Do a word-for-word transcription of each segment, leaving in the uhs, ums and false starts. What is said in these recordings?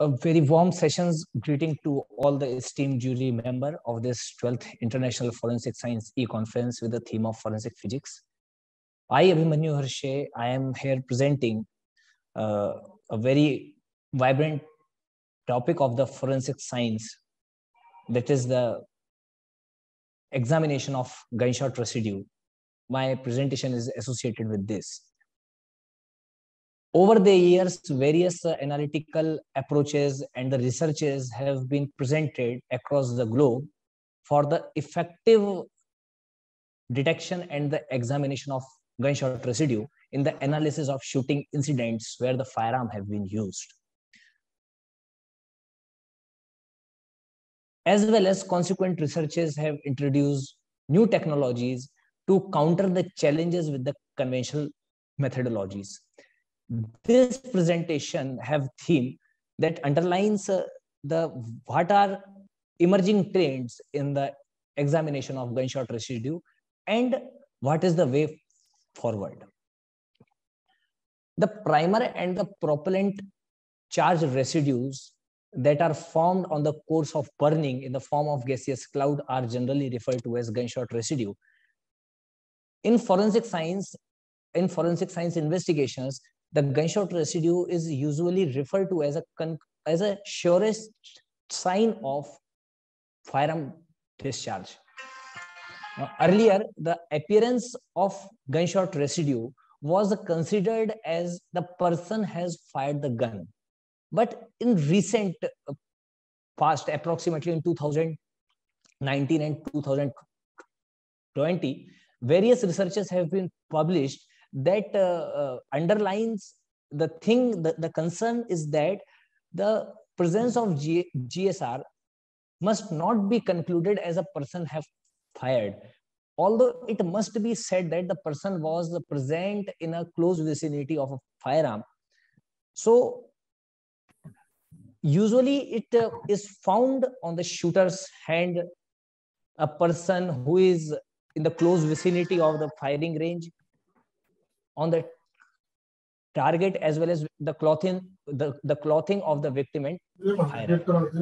A very warm sessions greeting to all the esteemed jury member of this twelfth International Forensic Science e-conference with the theme of forensic physics. I, Abhimanyu Harshe, I am here presenting uh, a very vibrant topic of the forensic science, that is the examination of gunshot residue. My presentation is associated with this. Over the years, various uh, analytical approaches and the researches have been presented across the globe for the effective detection and the examination of gunshot residue in the analysis of shooting incidents where the firearm have been used. As well as consequent researches have introduced new technologies to counter the challenges with the conventional methodologies. This presentation have theme that underlines uh, the what are emerging trends in the examination of gunshot residue and what is the way forward. The primer and the propellant charged residues that are formed on the course of burning in the form of gaseous cloud are generally referred to as gunshot residue. In forensic science, in forensic science investigations, the gunshot residue is usually referred to as a as a surest sign of firearm discharge. Now, earlier, the appearance of gunshot residue was considered as the person has fired the gun. But in recent past, approximately in two thousand nineteen and two thousand twenty, various researches have been published that uh, uh, underlines the thing, the, the concern is that the presence of G GSR must not be concluded as a person have fired, although it must be said that the person was present in a close vicinity of a firearm. So usually it uh, is found on the shooter's hand, a person who is in the close vicinity of the firing range, on the target, as well as the clothing, the, the clothing of the victim and firer.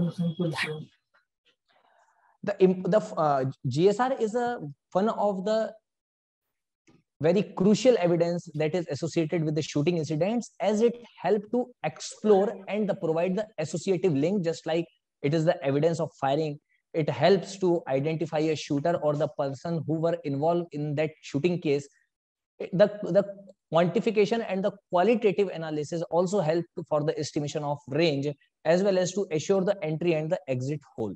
The, the uh, G S R is a one of the very crucial evidence that is associated with the shooting incidents, as it helps to explore and the provide the associative link, just like it is the evidence of firing. It helps to identify a shooter or the person who were involved in that shooting case. The, the quantification and the qualitative analysis also help for the estimation of range, as well as to assure the entry and the exit hole.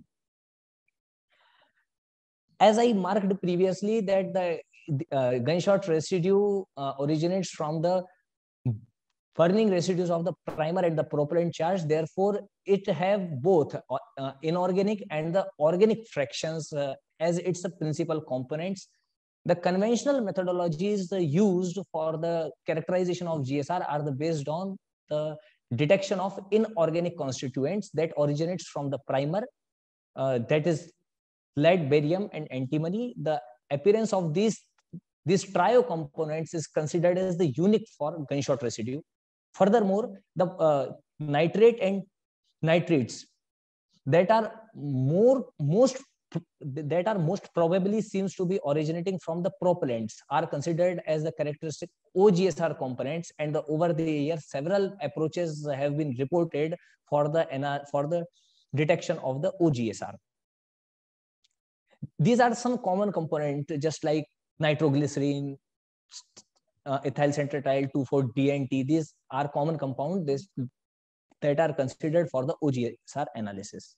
As I marked previously, that the uh, gunshot residue uh, originates from the burning residues of the primer and the propellant charge. Therefore, it have both uh, inorganic and the organic fractions uh, as its principal components. The conventional methodologies used for the characterization of G S R are the based on the detection of inorganic constituents that originates from the primer, uh, that is lead, barium, and antimony. The appearance of these these trio components is considered as the unique for gunshot residue. Furthermore, the uh, nitrate and nitrates that are more most that are most probably seems to be originating from the propellants are considered as the characteristic O G S R components, and the, over the years several approaches have been reported for the for the detection of the O G S R. These are some common components, just like nitroglycerin, uh, ethyl centrityl two four D N T. These are common compounds this, that are considered for the O G S R analysis.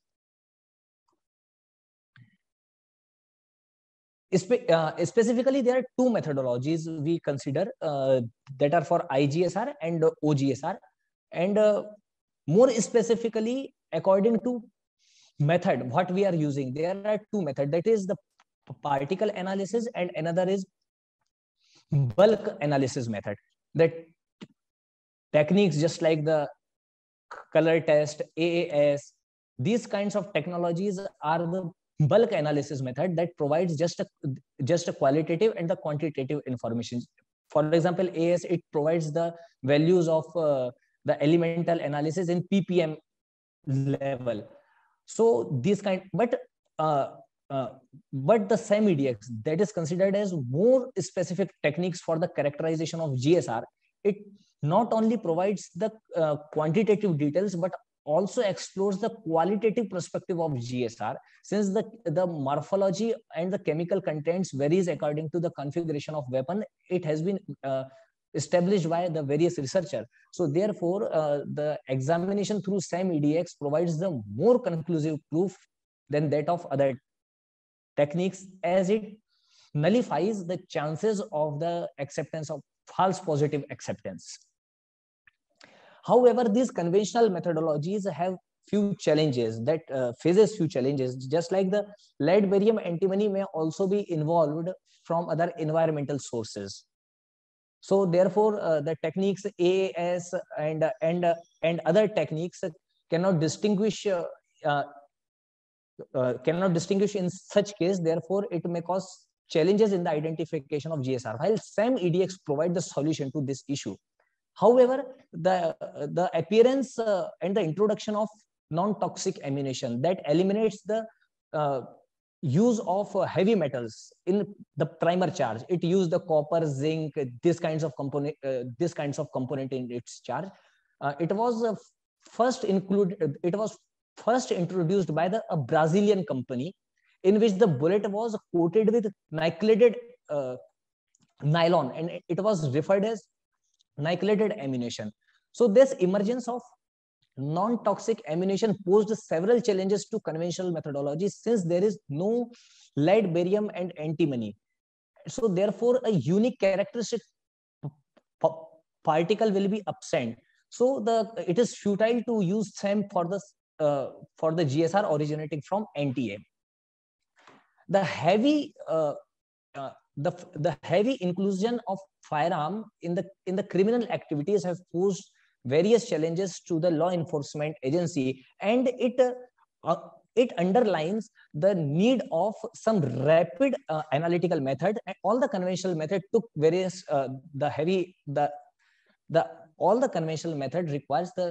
Spe uh, specifically, there are two methodologies we consider uh, that are for I G S R and uh, O G S R, and uh, more specifically, according to method what we are using, there are two methods, that is the particle analysis and another is bulk analysis method. That techniques just like the color test, A A S, these kinds of technologies are the bulk analysis method that provides just a just a qualitative and the quantitative information. For example, A S, it provides the values of uh, the elemental analysis in ppm level. So these kind, but uh, uh, but the SEM E D X that is considered as more specific techniques for the characterization of G S R, it not only provides the uh, quantitative details but also explores the qualitative perspective of G S R, since the the morphology and the chemical contents varies according to the configuration of weapon. It has been uh, established by the various researcher. So therefore, uh, the examination through SEM E D X provides the more conclusive proof than that of other techniques, as it nullifies the chances of the acceptance of false positive acceptance. However, these conventional methodologies have few challenges that uh, faces few challenges, just like the lead barium antimony may also be involved from other environmental sources. So therefore, uh, the techniques A A S and uh, and uh, and other techniques cannot distinguish uh, uh, uh, cannot distinguish in such case. Therefore, it may cause challenges in the identification of G S R. While SEM E D X provide the solution to this issue. However, the the appearance uh, and the introduction of non-toxic ammunition that eliminates the uh, use of uh, heavy metals in the primer charge. It used the copper, zinc, this kinds of component, uh, this kinds of component in its charge. Uh, it was uh, first included. It was first introduced by the a Brazilian company, in which the bullet was coated with nicelated uh, nylon, and it was referred as nicelated ammunition. So this emergence of non-toxic ammunition posed several challenges to conventional methodologies, since there is no lead, barium, and antimony. So therefore, a unique characteristic particle will be absent. So the it is futile to use SEM for the uh, for the G S R originating from N T A. The heavy uh, uh, the the heavy inclusion of firearm in the in the criminal activities have posed various challenges to the law enforcement agency, and it uh, it underlines the need of some rapid uh, analytical method. And all the conventional method took various uh, the heavy the the all the conventional method requires the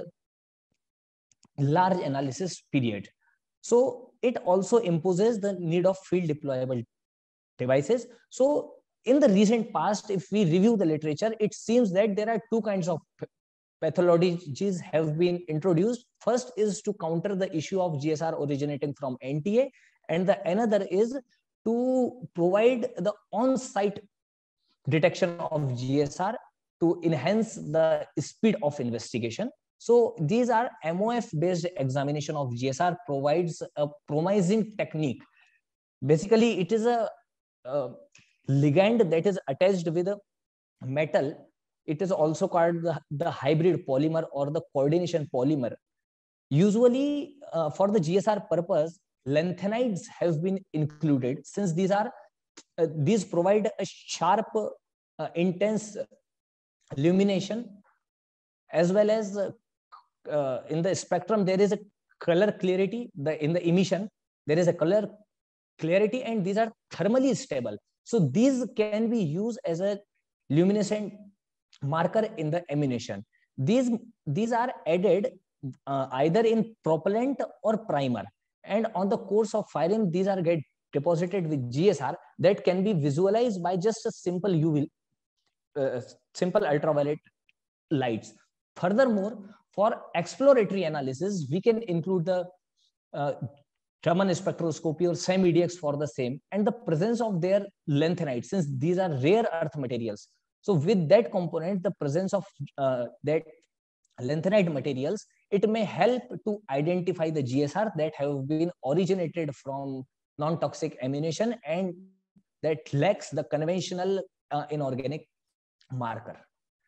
large analysis period. So it also imposes the need of field deployable devices. So in the recent past, if we review the literature, it seems that there are two kinds of pathologies have been introduced. First is to counter the issue of G S R originating from N T A, and the another is to provide the on-site detection of G S R to enhance the speed of investigation. So these are M O F based examination of G S R provides a promising technique. Basically, it is a, a ligand that is attached with a metal. It is also called the, the hybrid polymer or the coordination polymer. Usually uh, for the G S R purpose, lanthanides have been included, since these are uh, these provide a sharp, uh, intense illumination, as well as uh, uh, in the spectrum there is a color clarity. The in the emission there is a color clarity, and these are thermally stable. So these can be used as a luminescent marker in the ammunition. These these are added uh, either in propellant or primer, and on the course of firing, these are get deposited with G S R that can be visualized by just a simple U V, uh, simple ultraviolet lights. Furthermore, for exploratory analysis, we can include the uh, Raman spectroscopy or SEM E D X for the same, and the presence of their lanthanides, since these are rare earth materials. So with that component, the presence of uh, that lanthanide materials, it may help to identify the G S R that have been originated from non-toxic ammunition and that lacks the conventional uh, inorganic marker.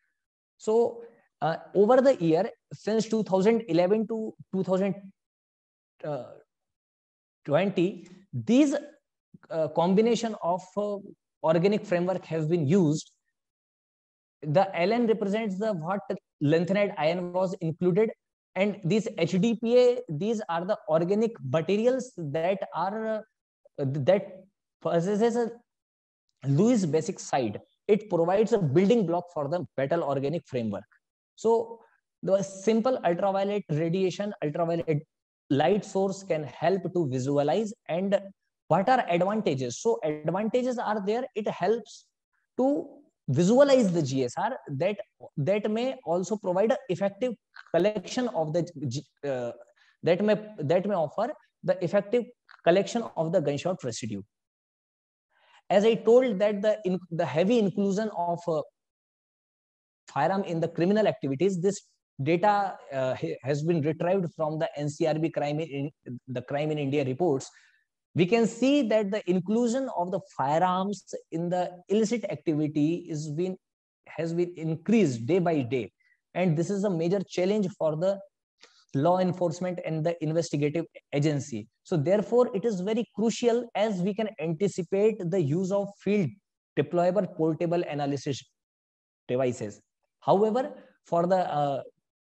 So uh, over the year, since two thousand eleven to two thousand twenty, these uh, combination of uh, organic framework have been used. The L N represents the what lanthanide ion was included, and these H D P A, these are the organic materials that are uh, that possesses a Lewis basic side. It provides a building block for the metal organic framework. So the simple ultraviolet radiation, ultraviolet light source can help to visualize, and what are advantages? So advantages are there. It helps to visualize the G S R, that that may also provide an effective collection of the uh, that may that may offer the effective collection of the gunshot residue. As I told that the in, the heavy inclusion of uh, firearm in the criminal activities, this data uh, has been retrieved from the N C R B crime in the crime in India reports. We can see that the inclusion of the firearms in the illicit activity is been has been increased day by day, and this is a major challenge for the law enforcement and the investigative agency. So therefore it is very crucial, as we can anticipate the use of field deployable portable analysis devices. However, for the uh,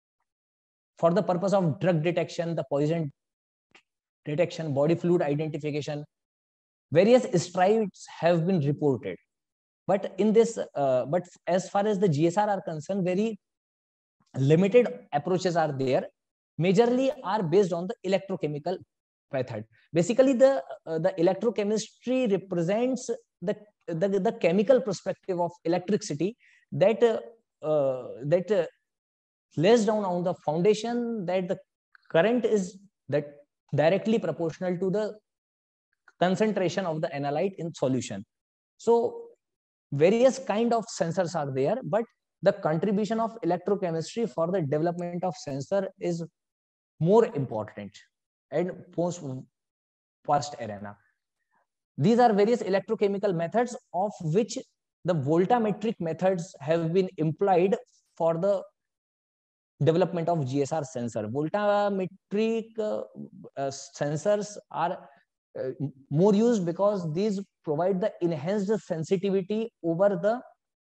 for the purpose of drug detection, the poison detection, body fluid identification, various strides have been reported. But in this, uh, but as far as the G S R are concerned, very limited approaches are there. Majorly are based on the electrochemical method. Basically, the uh, the electrochemistry represents the, the the chemical perspective of electricity that uh, uh, that uh, lays down on the foundation that the current is that directly proportional to the concentration of the analyte in solution. So various kind of sensors are there, but the contribution of electrochemistry for the development of sensor is more important and post past arena. These are various electrochemical methods, of which the voltammetric methods have been employed for the development of G S R sensor. Voltammetric uh, uh, sensors are uh, more used because these provide the enhanced sensitivity over the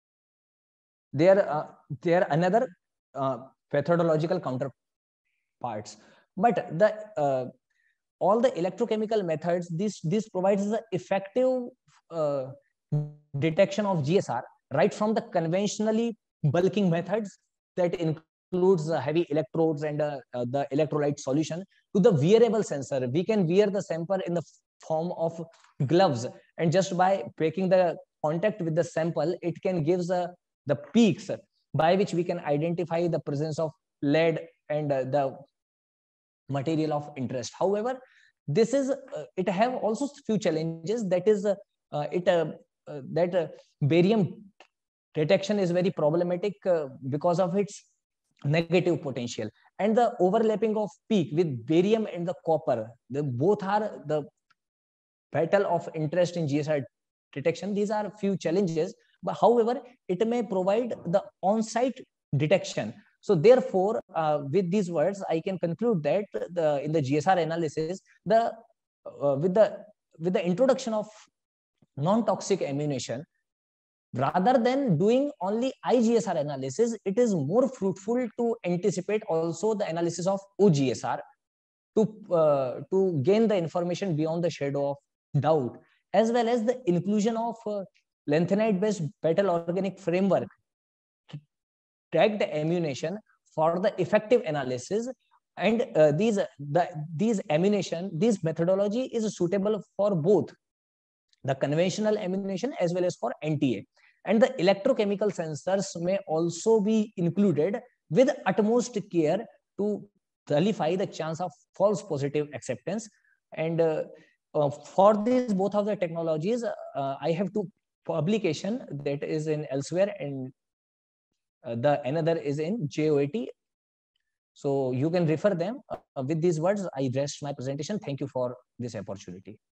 their uh, their another uh, pathological counterparts. But the uh, all the electrochemical methods, this this provides the effective uh, detection of G S R right from the conventionally bulking methods that includes uh, heavy electrodes and uh, uh, the electrolyte solution, to the wearable sensor. We can wear the sample in the form of gloves, and just by breaking the contact with the sample, it can give the, the peaks by which we can identify the presence of lead and uh, the material of interest. However, this is uh, it have also few challenges. That is uh, uh, it uh, uh, that uh, barium detection is very problematic uh, because of its negative potential, and the overlapping of peak with barium and the copper, the both are the battle of interest in G S R detection. These are few challenges, but however it may provide the on-site detection. So therefore, uh, with these words, I can conclude that the in the G S R analysis, the uh, with the with the introduction of non-toxic ammunition, rather than doing only I G S R analysis, it is more fruitful to anticipate also the analysis of O G S R to uh, to gain the information beyond the shadow of doubt, as well as the inclusion of uh, lanthanide-based battle organic framework tracked ammunition for the effective analysis. And uh, these the these ammunition these methodology is suitable for both the conventional ammunition as well as for N T A. And the electrochemical sensors may also be included with utmost care to nullify the chance of false positive acceptance. And uh, uh, for these both of the technologies, uh, I have two publication that is in elsewhere, and uh, the another is in J O A T. So you can refer them. Uh, with these words, I rest my presentation. Thank you for this opportunity.